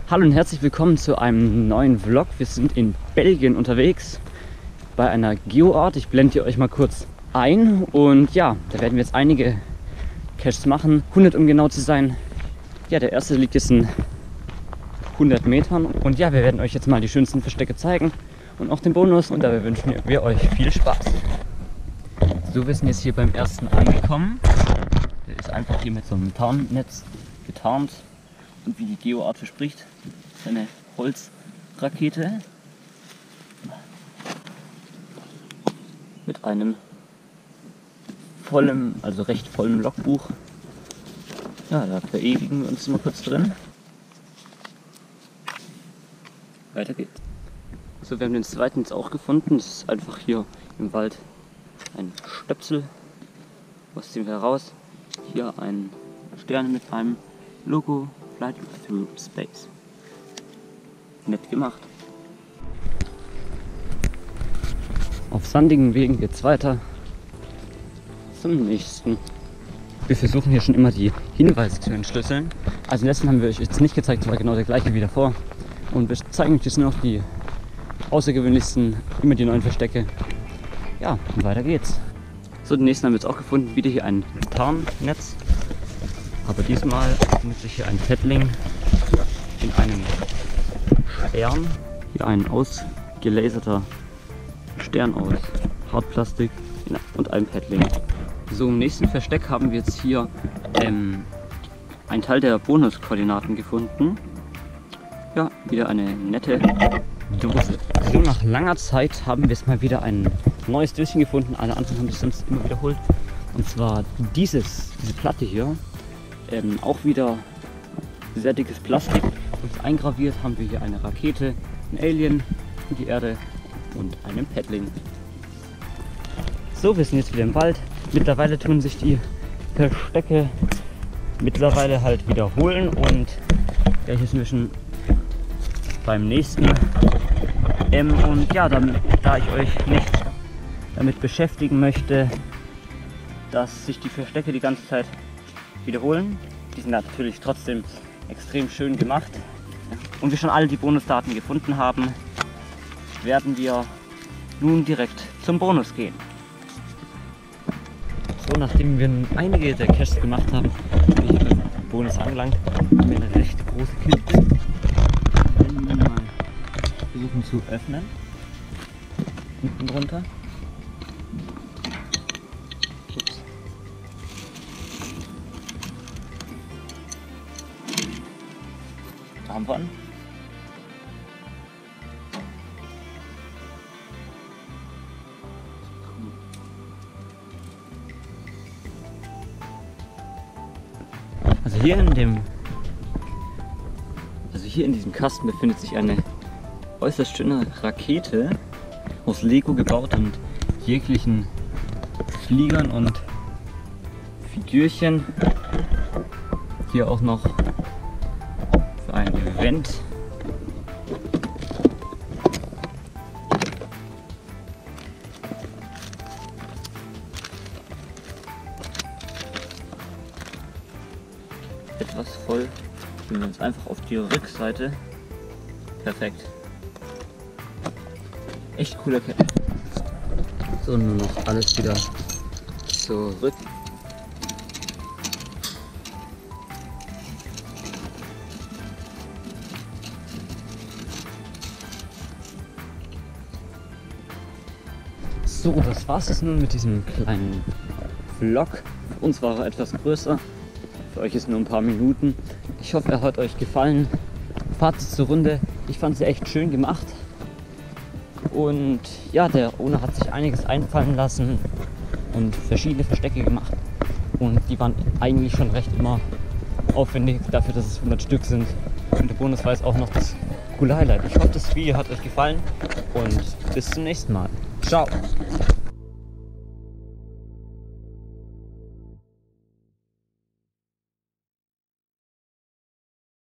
Hallo und herzlich willkommen zu einem neuen Vlog. Wir sind in Belgien unterwegs bei einer Geoart. Ich blende hier euch mal kurz ein und ja, da werden wir jetzt einige Caches machen, 100 um genau zu sein. Ja, der erste liegt jetzt in 100 Metern und ja, wir werden euch jetzt mal die schönsten Verstecke zeigen und auch den Bonus und dabei wünschen wir euch viel Spaß. So, wir sind jetzt hier beim ersten angekommen. Der ist einfach hier mit so einem Tarnnetz getarnt und wie die Geoart verspricht, ist eine Holzrakete mit einem vollen, also recht vollen Logbuch. Ja, da verewigen wir uns mal kurz drin. Weiter geht's. So, wir haben den zweiten jetzt auch gefunden. Das ist einfach hier im Wald ein Stöpsel. Was ziehen wir heraus? Hier ein Stern mit einem Logo, Flight Through Space. Nett gemacht. Auf sandigen Wegen geht es weiter zum nächsten. Wir versuchen hier schon immer die Hinweise zu entschlüsseln. Also den letzten haben wir euch jetzt nicht gezeigt, das war genau der gleiche wie davor. Und wir zeigen euch jetzt nur noch die außergewöhnlichsten, immer die neuen Verstecke. Ja, und weiter geht's. So, den nächsten haben wir jetzt auch gefunden. Wieder hier ein Tarnnetz. Aber diesmal nutze ich hier ein Paddling in einem Stern. Hier ein ausgelaserter Stern aus Hartplastik und ein Paddling. So, im nächsten Versteck haben wir jetzt hier einen Teil der Bonuskoordinaten gefunden. Ja, wieder eine nette Dose. So, nach langer Zeit haben wir jetzt mal wieder ein neues Döschen gefunden. Alle anderen haben sich sonst immer wiederholt. Und zwar diese Platte hier. Auch wieder sehr dickes Plastik. Und eingraviert haben wir hier eine Rakete, ein Alien, die Erde und einen Paddling. So, wir sind jetzt wieder im Wald. Mittlerweile tun sich die Verstecke mittlerweile halt wiederholen. Und ja, hier sind wir schon beim nächsten. Und ja, da ich euch nicht damit beschäftigen möchte, dass sich die Verstecke die ganze Zeit wiederholen, die sind natürlich trotzdem extrem schön gemacht und wir schon alle die Bonusdaten gefunden haben, werden wir nun direkt zum Bonus gehen. So, nachdem wir einige der Caches gemacht haben, bin ich beim Bonus angelangt, haben wir eine recht große Kiste. Wenn wir mal versuchen zu öffnen, unten drunter. Ups. Da haben wir einen. Also hier in diesem Kasten befindet sich eine äußerst schöne Rakete aus Lego gebaut und jeglichen Fliegern und Figürchen. Hier auch noch für ein Event. Etwas voll. Nehmen wir uns einfach auf die Rückseite. Perfekt. Echt cooler Cache. So, nur noch alles wieder zurück. So, das war's jetzt nun mit diesem kleinen Vlog. Für uns war er etwas größer. Für euch ist nur ein paar Minuten. Ich hoffe, er hat euch gefallen. Fazit zur Runde. Ich fand sie echt schön gemacht. Und ja, der Owner hat sich einiges einfallen lassen und verschiedene Verstecke gemacht. Und die waren eigentlich schon recht immer aufwendig, dafür, dass es 100 Stück sind. Und der Bonus war jetzt auch noch das coole Highlight. Ich hoffe, das Video hat euch gefallen und bis zum nächsten Mal. Ciao!